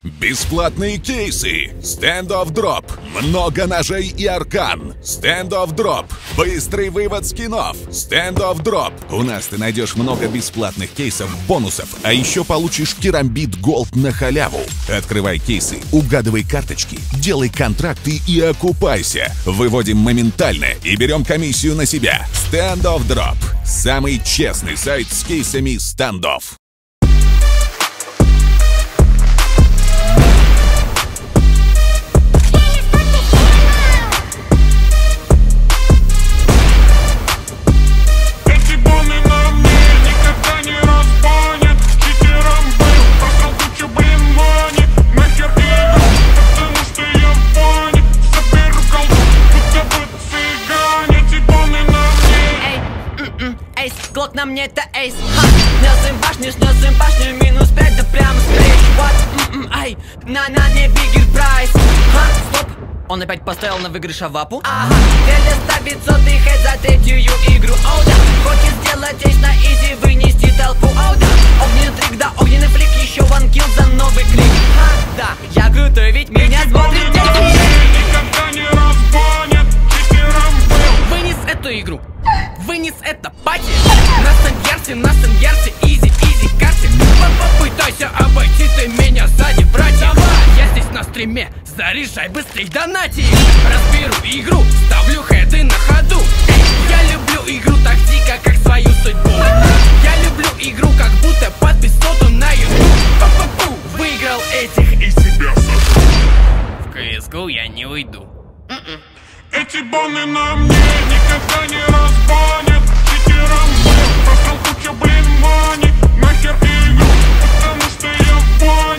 Бесплатные кейсы. Stand-off Drop. Много ножей и аркан. Stand-off Drop. Быстрый вывод скинов. Stand-off Drop. У нас ты найдешь много бесплатных кейсов, бонусов, а еще получишь керамбит Gold на халяву. Открывай кейсы, угадывай карточки, делай контракты и окупайся. Выводим моментально и берем комиссию на себя. Stand-off Drop. Самый честный сайт с кейсами Stand-off. Глок на мне это эйс. Снесем башню, минус 5, да прямо с плеч. Вот, ай, на мне биггер прайс. Стоп, он опять поставил на выигрыш авапу. Ага, Веля ставит сотый хэт за третью игру. Оу да, хочет сделать эйс на изи, вынести толпу. Оу да, огненный трик, да, огненный флик, еще ванкил за новый клик. Да, я крутой, ведь меня смотрит дети. Никогда не разгонят, читером был. Вынес эту игру. Вынес это пати. На Сен-Ярсе, изи карте. Попытайся обойти ты меня сзади, братья. Я здесь на стриме, заряжай быстрей донати. Разберу игру, ставлю хеды на ходу. Я люблю игру так дико, как свою судьбу. Я люблю игру, как будто подписоту на YouTube. Выиграл этих и себя сожгу. В CSGO я не уйду. Эти боны на мне никогда не разгонят. Читером был, просрал кучу, блин, мани. Нахер игру, потому что я в бой.